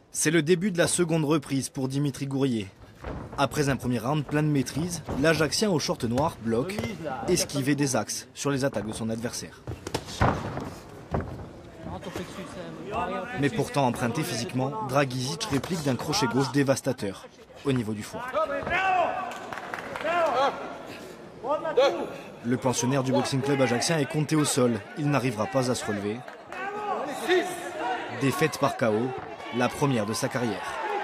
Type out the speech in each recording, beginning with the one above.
C'est le début de la seconde reprise pour Dimitri Gourrier. Après un premier round plein de maîtrise, l'Ajaxien au short noir bloque, esquivé des axes sur les attaques de son adversaire. Mais pourtant emprunté physiquement, Dragišić réplique d'un crochet gauche dévastateur au niveau du foie. Le pensionnaire du boxing club ajaxien est compté au sol. Il n'arrivera pas à se relever. Défaite par KO, la première de sa carrière.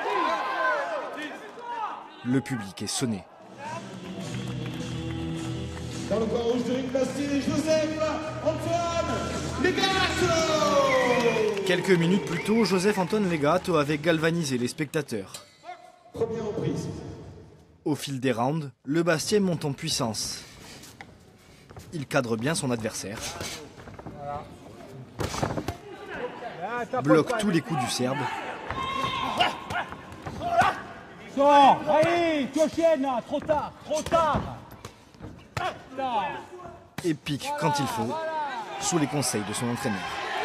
Le public est sonné. Dans le coin rouge de Rick Bastille, Joseph-Antoine Legato. Quelques minutes plus tôt, Joseph-Antoine Legato avait galvanisé les spectateurs. Première reprise. Au fil des rounds, le Bastien monte en puissance. Il cadre bien son adversaire. Bloque tous les coups du Serbe. Sors, allez, tu enchaînes, trop tard, trop tard. Et pique quand il faut, sous les conseils de son entraîneur.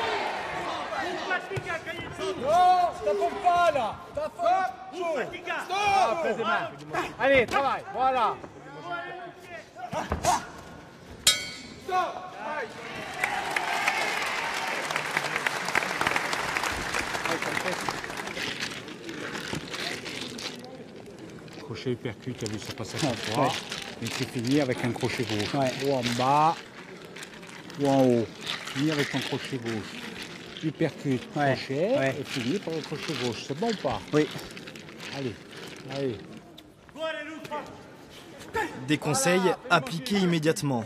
T'affrontes pas là, t'affrontes. Allez, travaille, voilà. Crochet uppercut, tu as vu ça passer à chaque fois. Et c'est fini avec un crochet gauche. Ou en bas, ou en haut. Fini avec ton crochet gauche. Uppercut, crochet, et fini par le crochet gauche. C'est bon ou pas? Oui. Allez, allez. Des conseils appliqués immédiatement.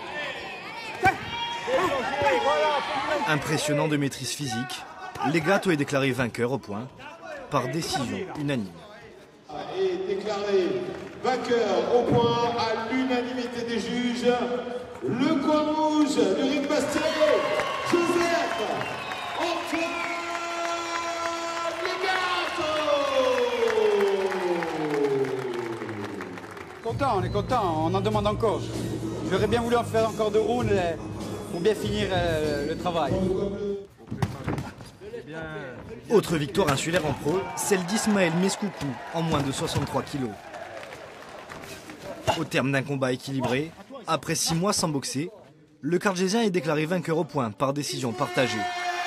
Impressionnant de maîtrise physique, Legato est déclaré vainqueur au point, par décision unanime. Et déclaré vainqueur au point à l'unanimité des juges, le coin rouge de Rick Bastille, Joseph-Antoine Legato. Content, on est content, on en demande encore. J'aurais bien voulu en faire encore 2 rounds pour bien finir le travail. Autre victoire insulaire en pro, celle d'Ismaël Meskoukou en moins de 63 kilos. Au terme d'un combat équilibré, après 6 mois sans boxer, le Cargésien est déclaré vainqueur au point par décision partagée.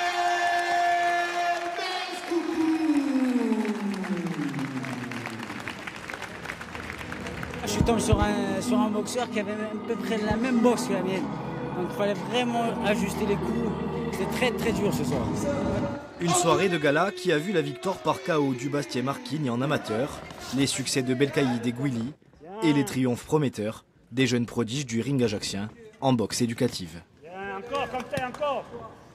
Je suis tombé sur un boxeur qui avait à peu près la même boxe que la mienne. Donc il fallait vraiment ajuster les coups. C'était très très dur ce soir. Une soirée de gala qui a vu la victoire par KO du Bastien Marquine en amateur, les succès de Belkaïd et Gouili et les triomphes prometteurs des jeunes prodiges du ring ajaxien en boxe éducative. Encore, comme t'es, encore.